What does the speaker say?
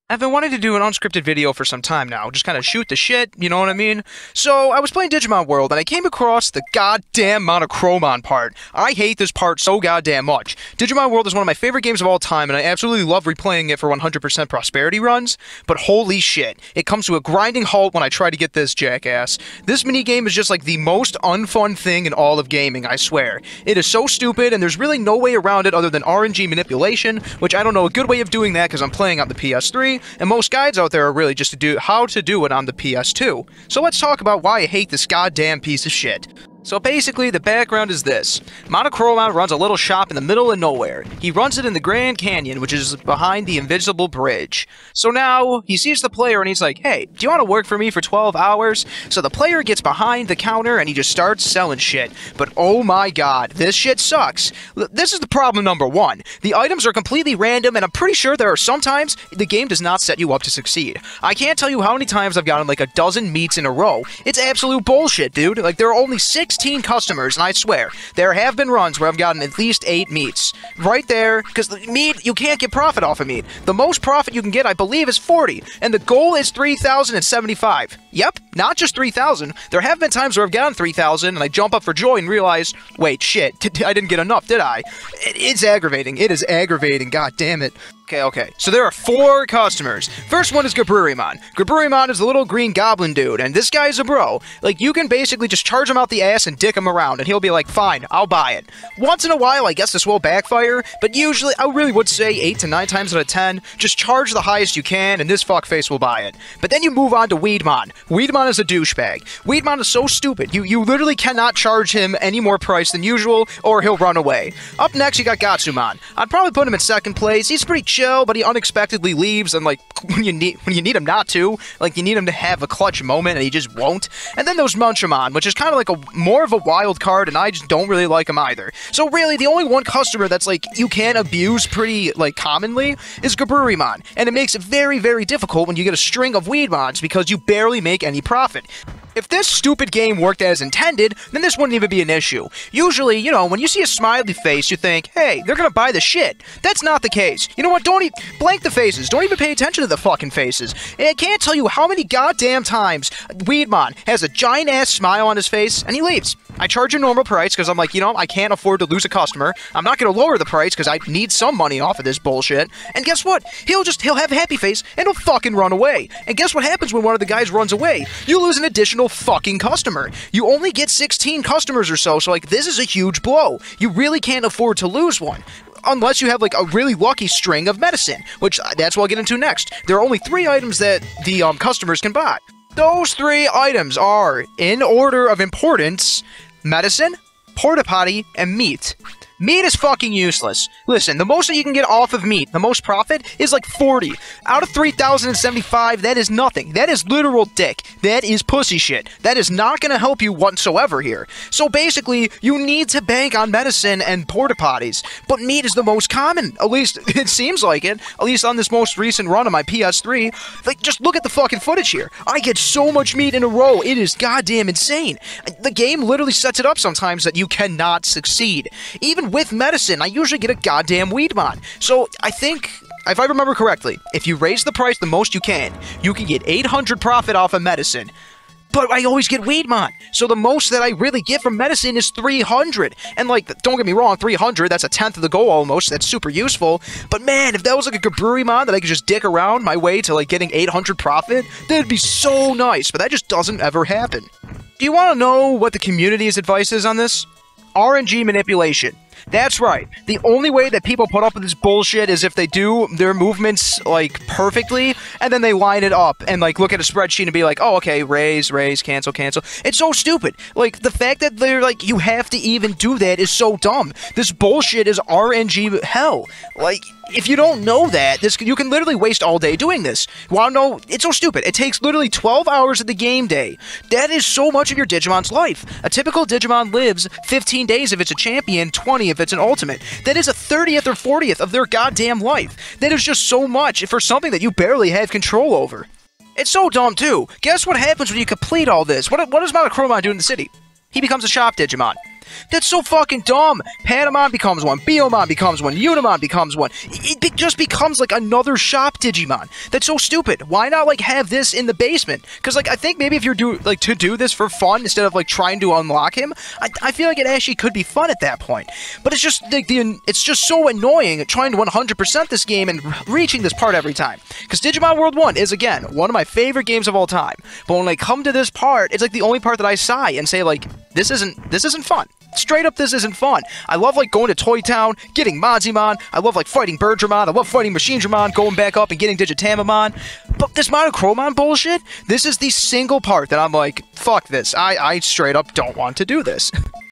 I've been wanting to do an unscripted video for some time now, just kind of shoot the shit, you know what I mean? So, I was playing Digimon World, and I came across the goddamn Monochromon part. I hate this part so goddamn much. Digimon World is one of my favorite games of all time, and I absolutely love replaying it for 100% prosperity runs, but holy shit, it comes to a grinding halt when I try to get this jackass. This minigame is just like the most unfun thing in all of gaming, I swear. It is so stupid, and there's really no way around it other than RNG manipulation, which I don't know a good way of doing that because I'm playing on the PS3, and most guides out there are really just to do how to do it on the PS2. So let's talk about why I hate this goddamn piece of shit. So basically, the background is this. Monochromon runs a little shop in the middle of nowhere. He runs it in the Grand Canyon, which is behind the Invisible Bridge. So now, he sees the player and he's like, hey, do you want to work for me for 12 hours? So the player gets behind the counter and he just starts selling shit. But oh my god, this shit sucks. This is the problem number one. The items are completely random, and I'm pretty sure there are some times the game does not set you up to succeed. I can't tell you how many times I've gotten like a dozen meats in a row. It's absolute bullshit, dude. Like, there are only 16 customers, and I swear, there have been runs where I've gotten at least 8 meats. Right there, because meat, you can't get profit off of meat. The most profit you can get, I believe, is 40, and the goal is 3,075. Yep, not just 3,000. There have been times where I've gotten 3,000, and I jump up for joy and realize, wait, shit, I didn't get enough, did I? It's aggravating. It is aggravating, god damn it. Okay. So there are 4 customers. First one is Quigimon. Quigimon is a little green goblin dude, and this guy's a bro. Like, you can basically just charge him out the ass and dick him around, and he'll be like, fine, I'll buy it. Once in a while, I guess this will backfire, but usually, I really would say 8 to 9 times out of 10, just charge the highest you can, and this fuckface will buy it. But then you move on to Weedmon. Weedmon is a douchebag. Weedmon is so stupid, you literally cannot charge him any more price than usual, or he'll run away. Up next, you got Gatsumon. I'd probably put him in second place. He's pretty chill, but he unexpectedly leaves, and like when you need him not to, like you need him to have a clutch moment, and he just won't. And then there's Monochromon, which is kind of like more of a wild card, and I just don't really like him either. So really, the only one customer that's like you can abuse pretty like commonly is Quigimon, and it makes it very, very difficult when you get a string of Weedmons because you barely make any profit. If this stupid game worked as intended, then this wouldn't even be an issue. Usually, you know, when you see a smiley face, you think, hey, they're gonna buy the shit. That's not the case. You know what, don't blank the faces. Don't even pay attention to the fucking faces. And I can't tell you how many goddamn times Weedmon has a giant-ass smile on his face, and he leaves. I charge a normal price because I'm like, you know, I can't afford to lose a customer. I'm not gonna lower the price because I need some money off of this bullshit. And guess what? He'll have a happy face, and he'll fucking run away. And guess what happens when one of the guys runs away? You lose an additional fucking customer. You only get 16 customers or so like, this is a huge blow. You really can't afford to lose one. Unless you have, like, a really lucky string of medicine, which that's what I'll get into next. There are only 3 items that the customers can buy. Those 3 items are, in order of importance, medicine, porta potty, and meat. Meat is fucking useless. Listen, the most that you can get off of meat, the most profit, is like 40. Out of 3,075, that is nothing. That is literal dick. That is pussy shit. That is not gonna help you whatsoever here. So basically, you need to bank on medicine and porta potties. But meat is the most common. At least, it seems like it. At least on this most recent run on my PS3. Like, just look at the fucking footage here. I get so much meat in a row. It is goddamn insane. The game literally sets it up sometimes that you cannot succeed. Even with medicine, I usually get a goddamn Weedmon. So, I think, if I remember correctly, if you raise the price the most you can get 800 profit off of medicine. But I always get Weedmon, so the most that I really get from medicine is 300. And like, don't get me wrong, 300, that's a tenth of the goal almost, that's super useful. But man, if that was like a Quigimon that I could just dick around my way to like getting 800 profit, that'd be so nice, but that just doesn't ever happen. Do you want to know what the community's advice is on this? RNG manipulation. That's right. The only way that people put up with this bullshit is if they do their movements, like, perfectly, and then they line it up and, like, look at a spreadsheet and be like, oh, okay, raise, cancel. It's so stupid. Like, the fact that they're, like, you have to even do that is so dumb. This bullshit is RNG hell. Like, if you don't know that, you can literally waste all day doing this. Wanna know? It's so stupid. It takes literally 12 hours of the game day. That is so much of your Digimon's life. A typical Digimon lives 15 days if it's a champion, 20 if it's an ultimate. That is a 30th or 40th of their goddamn life. That is just so much for something that you barely have control over. It's so dumb, too. Guess what happens when you complete all this? What does Monochromon do in the city? He becomes a shop Digimon. That's so fucking dumb. Patamon becomes one, Beomon becomes one, Unimon becomes one. It just becomes like another shop Digimon. That's so stupid. Why not like have this in the basement? Because like I think maybe if you're to do this for fun instead of like trying to unlock him, I feel like it actually could be fun at that point. But it's just like it's just so annoying trying to 100% this game and reaching this part every time. Because Digimon World 1 is again one of my favorite games of all time. But when I come to this part, it's like the only part that I sigh and say like this isn't fun. Straight up, this isn't fun. I love, like, going to Toy Town, getting Monzimon. I love, like, fighting Birdramon. I love fighting Machinedramon, going back up and getting Digitamamon. But this Monochromon bullshit, this is the single part that I'm like, fuck this. I straight up don't want to do this.